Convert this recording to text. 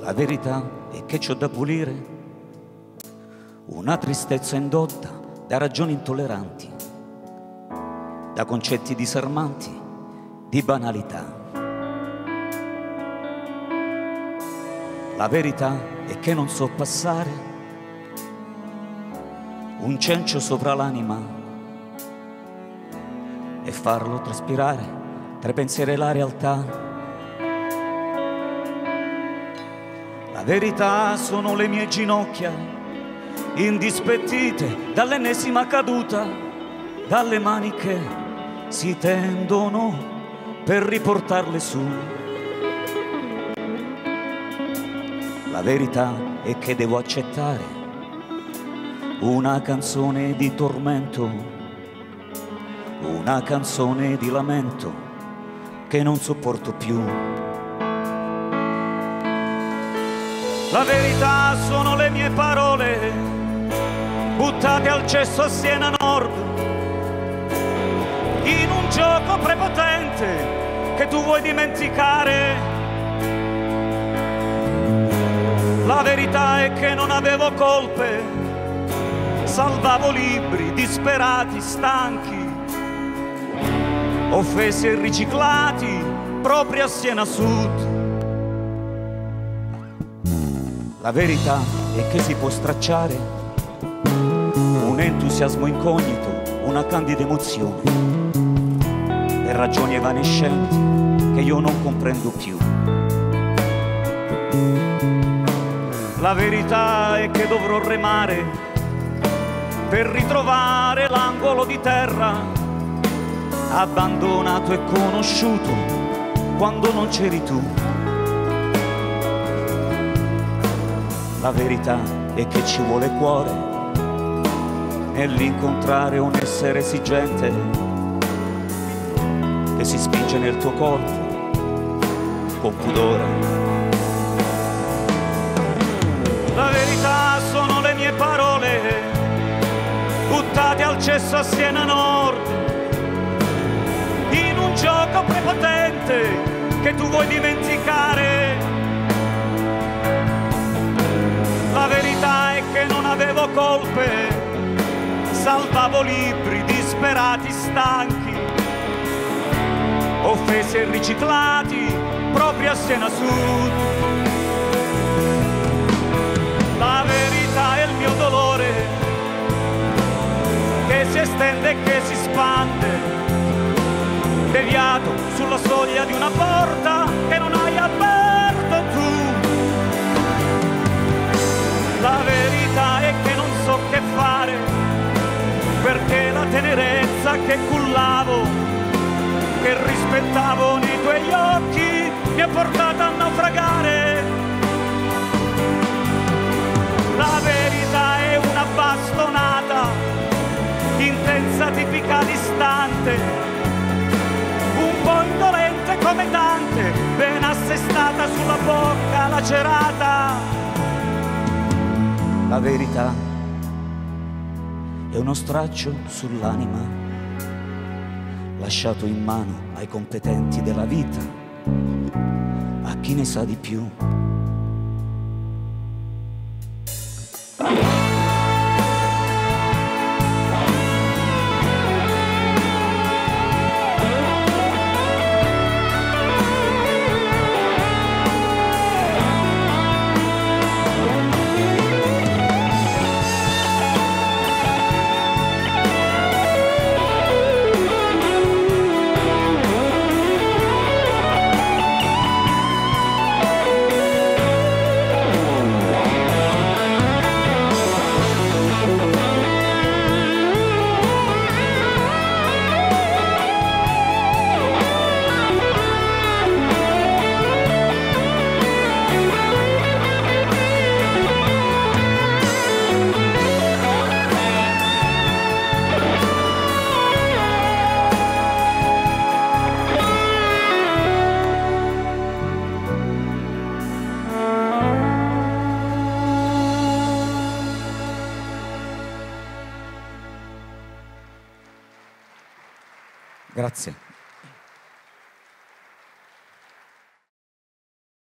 La verità è che c'ho da pulire una tristezza indotta da ragioni intolleranti, da concetti disarmanti di banalità. La verità è che non so passare un cencio sopra l'anima e farlo traspirare tra i pensieri e la realtà. La verità sono le mie ginocchia, indispettite dall'ennesima caduta, dalle mani che si tendono per riportarle su. La verità è che devo accettare una canzone di tormento, una canzone di lamento che non sopporto più. La verità sono le mie parole buttate al cesso a Siena Nord, in un gioco prepotente che tu vuoi dimenticare. La verità è che non avevo colpe, salvavo libri disperati, stanchi, offesi e riciclati proprio a Siena Sud. La verità è che si può stracciare un entusiasmo incognito, una candida emozione, per ragioni evanescenti che io non comprendo più. La verità è che dovrò remare per ritrovare l'angolo di terra abbandonato e conosciuto quando non c'eri tu. La verità è che ci vuole cuore nell'incontrare un essere esigente che si spinge nel tuo corpo con pudore. La verità sono le mie parole buttate al cesso a Siena Nord, in un gioco prepotente che tu vuoi dimenticare. La verità è che non avevo colpe, salvavo libri disperati, stanchi, offesi e riciclati proprio a Siena Sud. La verità è il mio dolore che si estende e che si spande, deviato sulla soglia di una porta che non hai aperto tu. La verità è che non so che fare, perché la tenerezza che cullavo, che rispettavo nei tuoi occhi, mi ha portato a naufragare. La verità è una bastonata, intensa, tipica, distante, un po' indolente come tante, ben assestata sulla bocca lacerata. La verità è uno straccio sull'anima lasciato in mano ai competenti della vita, a chi ne sa di più. Grazie.